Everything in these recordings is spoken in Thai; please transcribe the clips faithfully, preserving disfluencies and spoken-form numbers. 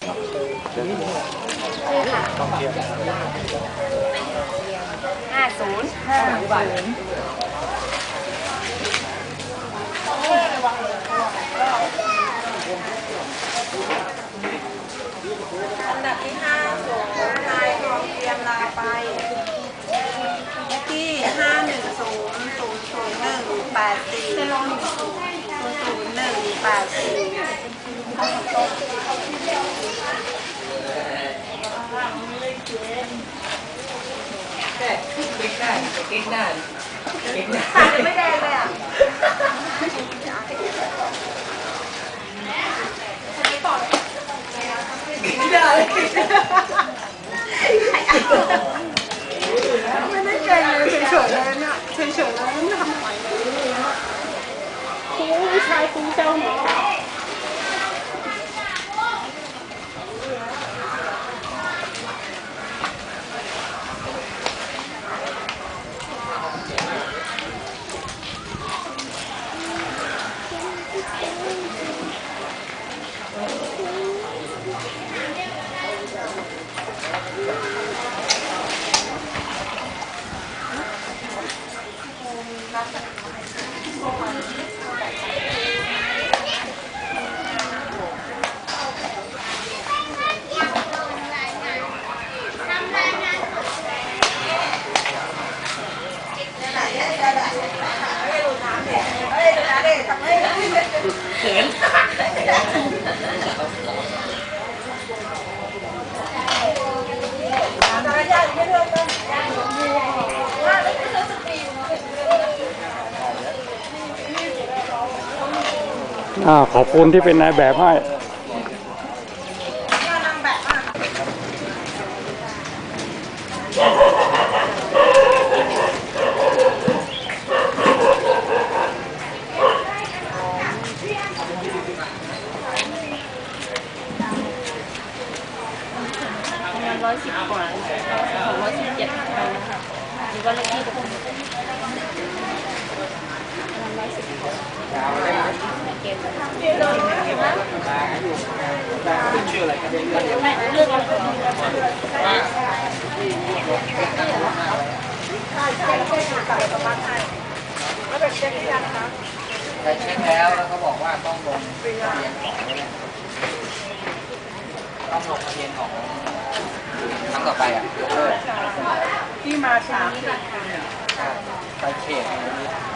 ค่ะห้าศูนย์ห้าศูนย์อันดับที่ห้าส่งนายทองเตรียมลาไปที่ห้าหนึ่งศูนย์ศูนย์ศูนย์หนึ่งแปดสี่ศูนย์ศูนย์หนึ่งแปดสี่แต่เก่งได้เก่งได้เก่งได้ขาจะไม่แดงเลยอ่ะไม่ได้ไม่ได้เก่งเลยเฉยๆเลยเนี่ยเฉยๆแล้วไม่ทำอะไรเลยครูวิชาครูเจ้าหมอเขินอ่าขอบคุณที่เป็นนายแบบให้ร้อยสิบกว่าของร้อยสิบเจ็ดนะคะหรือว่าเลขที่ผมร้อยสิบกว่าเกมชื่ออะไรกันไม่เลือกอะไรใช่ใช่ใช่ใส่ประมาณไทยแล้วแบบเช็คที่ยังคะแต่เช็คแล้วแล้วเขาบอกว่าต้องลงทะเบียนของต้องลงทะเบียนของครั้งต่อไปอ่ะยกเลิกที่มาช้าไปเขตนี้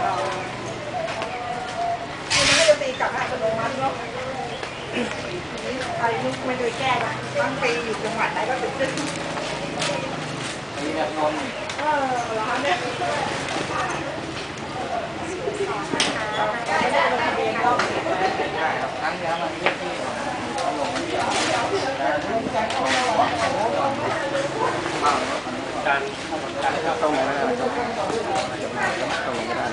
ไม่ได้ตีกลับมาอัตโนมัติเนาะใครลุกไม่ได้แก้บางปีอยู่จังหวัดไหนก็ติดขึ้นมีแบบนนท์เออร้านเนี่ยได้ได้ลงทะเบียนรอบสิบได้ครับครั้งนี้มันเรื่องที่เราลงทะเบียนการการเข้าตรงนี้ได้ตรงนี้ได้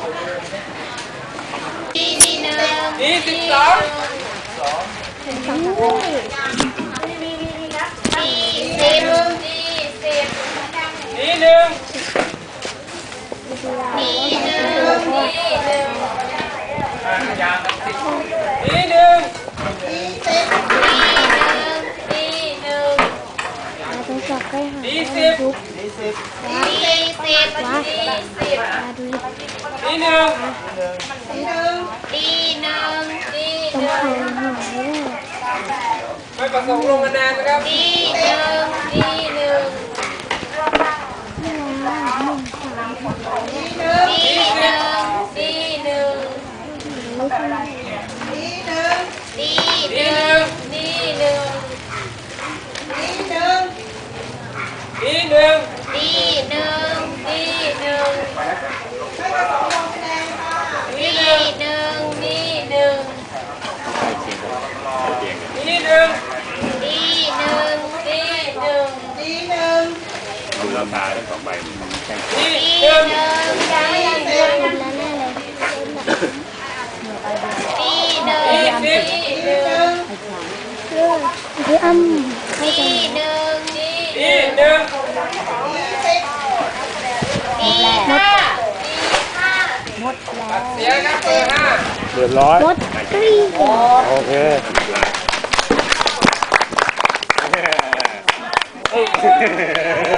ปีหนึ่งปีสิบสองสองปีสิบปีสิบปีหนึ่งปีหนึ่งปีหนึ่งยางปีหนึ่งปีสิบปีหนึ่งปีหนึ่งไปสอบใกล้หาปีสิบปีสิบปีสิบปีสิบมาดูปีหนึ่งปีหนึ่งปีหนึ่งปีหนึ่งต้องเขาหาไม่ได้ไม่ประสงค์ลงคะแนนนะครับปีหนึ่งปีหนึ่งไม่ว่าหนึ่งสามปีหนึ่งปีหนึ่งปีหนึ่งไม่ใช่ปีหนึ่งปีหนึ่งปีหนึ่งปีหนึ่งปีหนึ่งปีหนึ่งปีหนึ่งไม่ประสงค์ลงคะแนนค่ะปีหนึ่งปีหนึ่งปีหนึ่งปีหนึ่งปีหนึ่งปีหนึ่งดูราคาได้ต่อไปปีหนึ่งยังไม่ยังเดือนแล้วแน่เลยปีหนึ่งปีหนึ่งคือคืออ้ำเข้าใจปีหนึ่งปีหนึ่งปีห้าหมดแล้วเสียครับเบอร์ห้าเรียบร้อยหมดกรี๊ดโอเคเออ